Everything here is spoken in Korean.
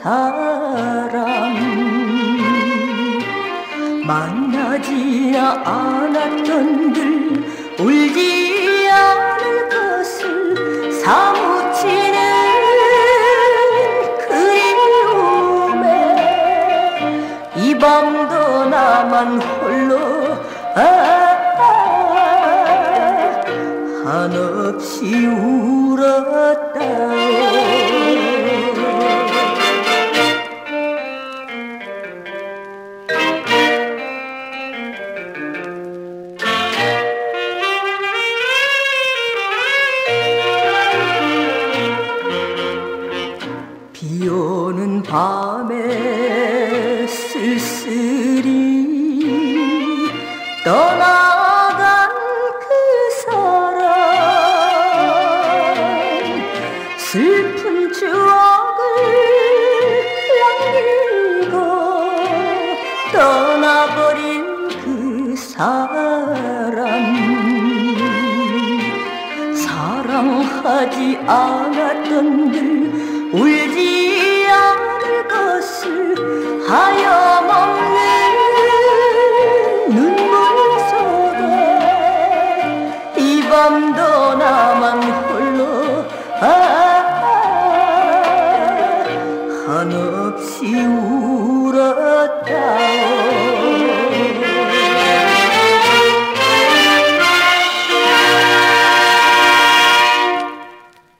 사람 만나지 않았던들 울지 않을 것을 사무치는 그리움에 이 밤도 나만 홀로 한없이 울었다. 비오는 밤에 쓸쓸히 떠나간 그 사람 슬픈 추억을 남기고 떠나버린 그 사람 사랑하지 않았던들 울지 않을 것을 하염없는